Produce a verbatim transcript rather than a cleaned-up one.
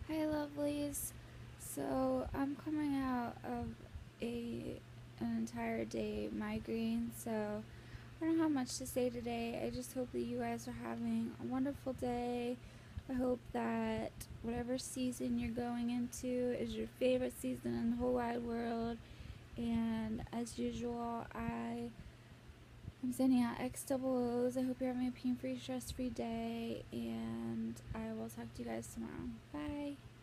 Hi lovelies. So I'm coming out of a an entire day migraine, so I don't have much to say today. I just hope that you guys are having a wonderful day. I hope that whatever season you're going into is your favorite season in the whole wide world. And as usual, I am sending out X double O's. I hope you're having a pain-free, stress-free day, and I will talk to you guys tomorrow. Bye.